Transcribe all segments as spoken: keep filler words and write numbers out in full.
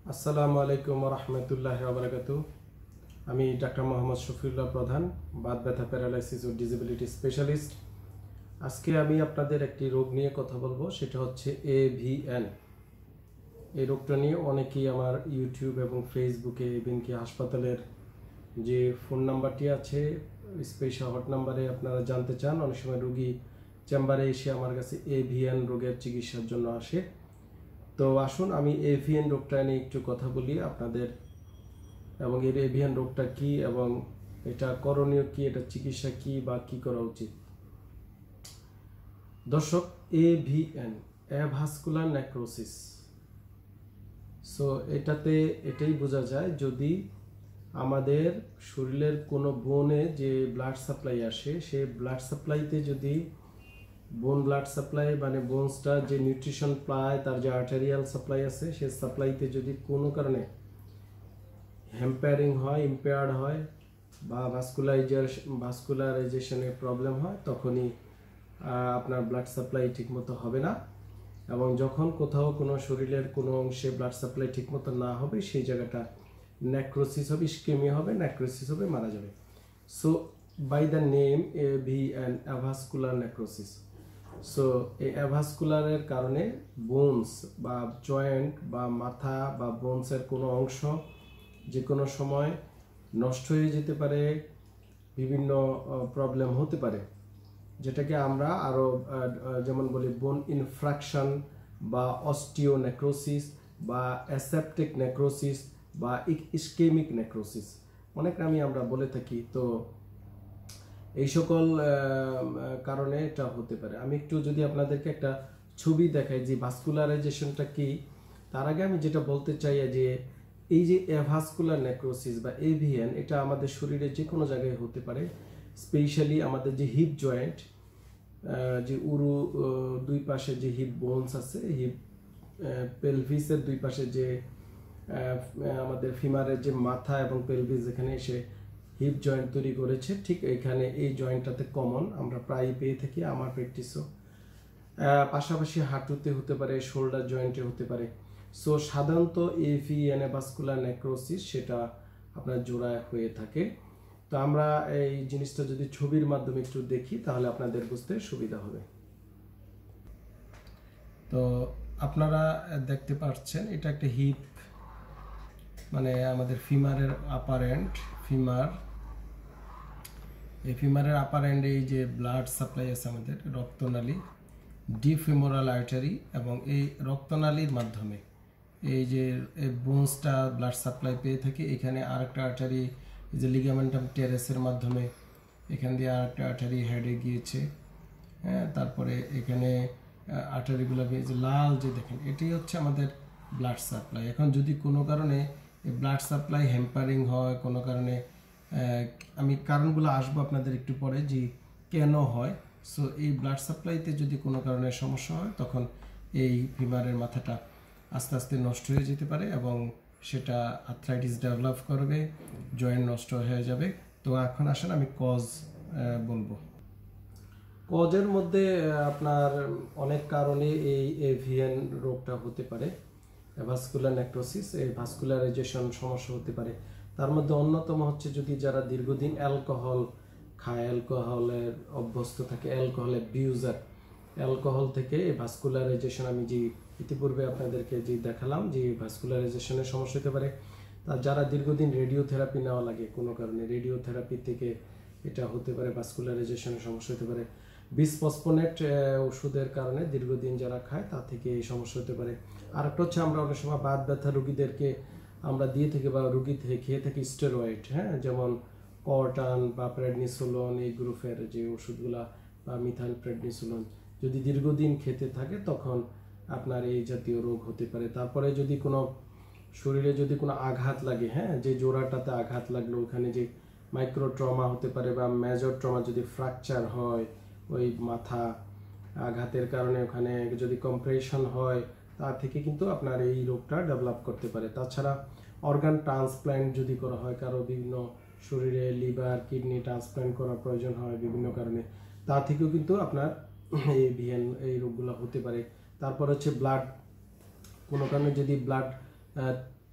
আসসালামু আলাইকুম ওয়া রাহমাতুল্লাহি ওয়া বারাকাতুহু। আমি ডাক্তার মোহাম্মদ শফিউল্লাহ প্রধান, বাত ব্যথা প্যারালাইসিস ও ডিসেবিলিটি স্পেশালিস্ট। আজকে আমি আপনাদের একটি রোগ নিয়ে কথা বলবো, সেটা হচ্ছে এভিএন। এই রোগটা নিয়ে অনেকেই আমার ইউটিউব এবং ফেসবুকে এমনকি হাসপাতালের যে ফোন নাম্বারটি আছে স্পেশাল হট নাম্বারে আপনারা জানতে চান। অনেক সময় রোগী চেম্বারে এসে আমার কাছে এভিএন রোগের চিকিৎসার জন্য আসে। তো আসুন আমি এভিএন রোগটা নিয়ে একটু কথা বলি আপনাদের, এবং এর এভিএন রোগটা কি এবং এটা করণীয় কি, এটা চিকিৎসা কি বা কি করা উচিত। দর্শক, এভিএন অ্যাভাস্কুলার নেক্রোসিস। সো এটাতে এটাই বোঝা যায় যদি আমাদের শরীরের কোনো বোনে যে ব্লাড সাপ্লাই আসে, সেই ব্লাড সাপ্লাইতে যদি বোন ব্লাড সাপ্লাই মানে বোনসটা যে নিউট্রিশন পায়, তার যে আর্টেরিয়াল সাপ্লাই আছে, সেই সাপ্লাইতে যদি কোনো কারণে হ্যাম্পারিং হয়, ইম্পেয়ার্ড হয় বা ভাস্কুলারাইজেশন ভাস্কুলারাইজেশনের প্রবলেম হয়, তখনই আপনার ব্লাড সাপ্লাই ঠিকমতো হবে না। এবং যখন কোথাও কোনো শরীরের কোনো অংশে ব্লাড সাপ্লাই ঠিকমতো না হবে, সেই জায়গাটা নেক্রোসিস হবে, ইস্কেমিয়া হবে, নেক্রোসিস হবে, মারা যাবে। So by the name AVN, avascular necrosis. So এই অ্যাভাস্কুলারের কারণে বোনস বা জয়েন্ট বা মাথা বা বোনসের কোনো অংশ যে কোনো সময় নষ্ট হয়ে যেতে পারে, বিভিন্ন প্রবলেম হতে পারে, যেটাকে আমরা আরও যেমন বলি বোন ইনফ্রাকশন বা অস্টিও নেক্রোসিস বা অ্যাসেপ্টিক নেক্রোসিস বা ইস্কেমিক নেক্রোসিস, অনেক নামই আমরা বলে থাকি। তো এই সকল কারণে এটা হতে পারে। আমি একটু যদি আপনাদেরকে একটা ছবি দেখাই যে ভাস্কুলারাইজেশনটা কি, তার আগে আমি যেটা বলতে চাই যে এই যে অ্যাভাস্কুলার নেক্রোসিস বা এভিএন, এটা আমাদের শরীরে যে কোনো জায়গায় হতে পারে। স্পেশালি আমাদের যে হিপ জয়েন্ট, যে উরু দুই পাশে যে হিপ বোনস আছে, হিপ পেলভিসের দুই পাশে যে আমাদের ফিমারের যে মাথা এবং পেলভিস যেখানে এসে হিপ জয়েন্ট তৈরি করেছে, ঠিক এখানে এই জয়েন্টটাতে কমন, আমরা প্রায় পেয়ে থাকি, আমার প্র্যাকটিসও। পাশাপাশি হাঁটুতে হতে পারে, শোল্ডার জয়েন্টে হতে পারে। সো সাধারণত এভিএন ভাস্কুলার নেক্রোসিস সেটা আপনার জোড়ায় হয়ে থাকে। তো আমরা এই জিনিসটা যদি ছবির মাধ্যমে একটু দেখি, তাহলে আপনাদের বুঝতে সুবিধা হবে। তো আপনারা দেখতে পাচ্ছেন এটা একটা হিপ, মানে আমাদের ফিমারের আপার এন্ড, ফিমার এই ফিমারের আপার এন্ডে এই যে ব্লাড সাপ্লাই আছে আমাদের রক্তনালী, ডিপ ফিমোরাল আর্টারি, এবং এই রক্তনালীর মাধ্যমে এই যে বোনসটা ব্লাড সাপ্লাই পেয়ে থাকে। এখানে আর একটা আর্টারি, এই যে লিগামেন্টাম টেরেসের মাধ্যমে এখান দিয়ে আর একটা আর্টারি হেডে গিয়েছে। হ্যাঁ, তারপরে এখানে আর্টারিগুলো যে লাল যে দেখেন, এটাই হচ্ছে আমাদের ব্লাড সাপ্লাই। এখন যদি কোনো কারণে এই ব্লাড সাপ্লাই হ্যাম্পারিং হয়, কোনো কারণে, আমি কারণগুলো আসবো আপনাদের একটু পরে যে কেন হয়। সো এই ব্লাড সাপ্লাইতে যদি কোনো কারণে সমস্যা হয়, তখন এই ফিমারের মাথাটা আস্তে আস্তে নষ্ট হয়ে যেতে পারে এবং সেটা আর্থ্রাইটিস ডেভেলপ করবে, জয়েন্ট নষ্ট হয়ে যাবে। তো এখন আসেন আমি কজ বলবো। কজের মধ্যে আপনার অনেক কারণে এই এভিএন রোগটা হতে পারে, ভাস্কুলার নেক্রোসিস, এই ভাস্কুলারাইজেশন সমস্যা হতে পারে। তার মধ্যে অন্যতম হচ্ছে যদি যারা দীর্ঘদিন অ্যালকোহল খায়, অ্যালকোহলের অভ্যস্ত থাকে, অ্যালকোহল অ্যাবিউজার, অ্যালকোহল থেকে এই ভাস্কুলারাইজেশন, আমি যে ইতিপূর্বে আপনাদেরকে যে দেখালাম যে ভাস্কুলারাইজেশনের সমস্যা হতে পারে। তার যারা দীর্ঘদিন রেডিওথেরাপি নেওয়া লাগে কোনো কারণে, রেডিওথেরাপি থেকে এটা হতে পারে, ভাস্কুলারাইজেশনের সমস্যা হতে পারে। বিসফসফোনেট ওষুধের কারণে দীর্ঘদিন যারা খায়, তা থেকে এই সমস্যা হতে পারে। আর একটা হচ্ছে আমরা অনেক সময় বাত ব্যথা রোগীদেরকে আমরা দিয়ে থাকি বা রোগী থেকে খেয়ে থাকি স্টেরয়েড, হ্যাঁ, যেমন কর্টান বা প্রেডনিসোলন, এই গ্রুপের যে ওষুধগুলা বা মিথাইল প্রেডনিসোলন যদি দীর্ঘদিন খেতে থাকে, তখন আপনার এই জাতীয় রোগ হতে পারে। তারপরে যদি কোনো শরীরে যদি কোনো আঘাত লাগে, হ্যাঁ, যে জোড়াটাতে আঘাত লাগলো ওখানে যে মাইক্রো ট্রমা হতে পারে বা মেজর ট্রমা, যদি ফ্র্যাকচার হয় ওই মাথা আঘাতের কারণে, ওখানে যদি কম্প্রেশন হয়, তা থেকে কিন্তু আপনার এই রোগটা ডেভেলপ করতে পারে। তাছাড়া অর্গান ট্রান্সপ্ল্যান্ট যদি করা হয়, কারো বিভিন্ন শরীরে লিভার কিডনি ট্রান্সপ্ল্যান্ট করার প্রয়োজন হয় বিভিন্ন কারণে, তা থেকেও কিন্তু আপনার এভিএন এই রোগগুলো হতে পারে। তারপর হচ্ছে ব্লাড, কোনো কারণে যদি ব্লাড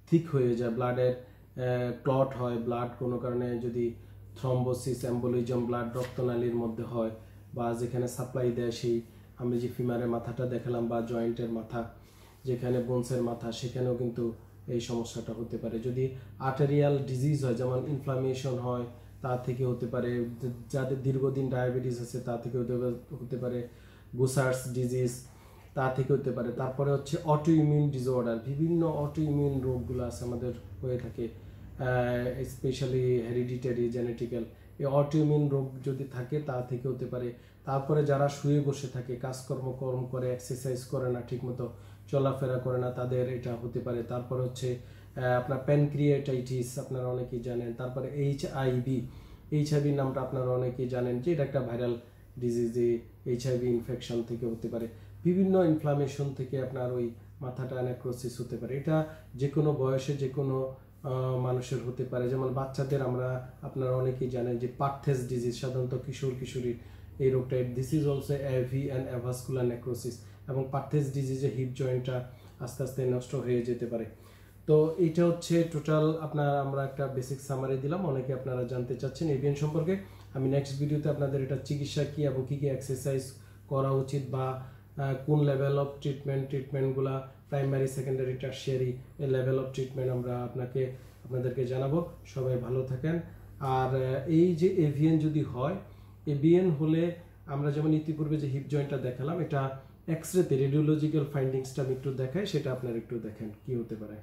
থিক হয়ে যায়, ব্লাডের ক্লট হয়, ব্লাড কোনো কারণে যদি থ্রম্বোসিস, এম্বোলিজম, ব্লাড রক্তনালীর মধ্যে হয়, বা যেখানে সাপ্লাই দেয় সেই আমি যে ফিমারের মাথাটা দেখালাম বা জয়েন্টের মাথা, যেখানে বোনসের মাথা, সেখানেও কিন্তু এই সমস্যাটা হতে পারে। যদি আর্টেরিয়াল ডিজিজ হয়, যেমন ইনফ্লামেশন হয়, তা থেকে হতে পারে। যাদের দীর্ঘদিন ডায়াবেটিস আছে তা থেকে হতে হতে পারে। গুসার্স ডিজিজ, তা থেকে হতে পারে। তারপরে হচ্ছে অটো ইমিউন ডিসঅর্ডার, বিভিন্ন অটো ইমিউন রোগগুলো আছে আমাদের হয়ে থাকে, স্পেশালি হেরিডিটারি, জেনেটিক্যাল। এই অটো ইমিউন রোগ যদি থাকে তা থেকে হতে পারে। তারপরে যারা শুয়ে বসে থাকে, কাজকর্ম কর্ম করে, এক্সারসাইজ করে না, ঠিকমতো চলাফেরা করে না, তাদের এটা হতে পারে। তারপর হচ্ছে আপনার প্যানক্রিয়েটাইটিস, আপনারা অনেকেই জানেন। তারপরে H I V, H I ভির নামটা আপনারা অনেকেই জানেন যে এটা একটা viral disease, H I V infection থেকে হতে পারে। বিভিন্ন ইনফ্লামেশন থেকে আপনার ওই মাথাটা নেক্রোসিস হতে পারে। এটা যে কোনো বয়সে যে কোনো মানুষের হতে পারে। যেমন বাচ্চাদের আমরা আপনারা অনেকেই জানেন যে পার্থেস ডিজিজ, সাধারণত কিশোর কিশোরীর এই রোগটা। This is also AV and avascular necrosis. এবং পার্থেস ডিজিজে হিপ জয়েন্টটা আস্তে আস্তে নষ্ট হয়ে যেতে পারে। তো এইটা হচ্ছে টোটাল আপনার আমরা একটা বেসিক সামারি দিলাম। অনেকে আপনারা জানতে চাচ্ছেন এভিএন সম্পর্কে। আমি নেক্সট ভিডিওতে আপনাদের এটা চিকিৎসা কী এবং কী কী এক্সারসাইজ করা উচিত, বা কোন লেভেল অফ ট্রিটমেন্ট ট্রিটমেন্টগুলা primary, secondary, tertiary level of treatment আমরা আপনাকে আপনাদেরকে জানাবো। সবাই ভালো থাকেন। আর এই যে এভিএন যদি হয়, এভিএন হলে আমরা যেমন ইতিপূর্বে যে হিপ জয়েন্টটা দেখালাম, এটা এক্সরেতে রেডিওলজিক্যাল ফাইন্ডিংসটা আমি একটু দেখাই, সেটা আপনারা একটু দেখেন কি হতে পারে।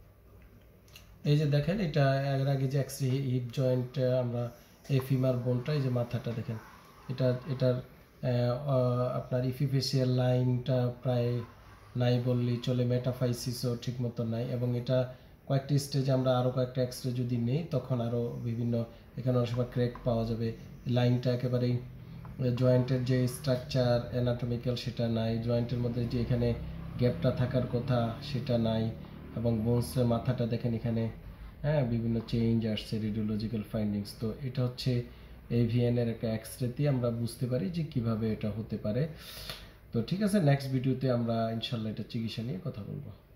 এই যে দেখেন, এটা এর আগে যে এক্সরে হিপ জয়েন্ট আমরা এই ফিমার বোনটা, এই যে মাথাটা দেখেন, এটা এটার আপনার ইপিফেসিয়াল লাইনটা প্রায় নাই বললেই চলে, মেটাফাইসিসও ঠিক মতো নাই। এবং এটা কয়েকটি স্টেজে আমরা আরও কয়েকটা এক্সরে যদি নেই তখন আরও বিভিন্ন, এখানে অনেক সময় ক্র্যাক পাওয়া যাবে। লাইনটা একেবারেই জয়েন্টের যে স্ট্রাকচার অ্যানাটমিক্যাল সেটা নাই, জয়েন্টের মধ্যে যে এখানে গ্যাপটা থাকার কথা সেটা নাই। এবং বোনসের মাথাটা দেখেন এখানে, হ্যাঁ, বিভিন্ন চেঞ্জ আসছে, রেডিওলজিক্যাল ফাইন্ডিংস। তো এটা হচ্ছে এভিএন এর একটা এক্সরেতে আমরা বুঝতে পারি যে কিভাবে এটা হতে পারে। তো ঠিক আছে, নেক্সট ভিডিওতে আমরা ইনশাল্লাহ এটা চিকিৎসা নিয়ে কথা বলবো।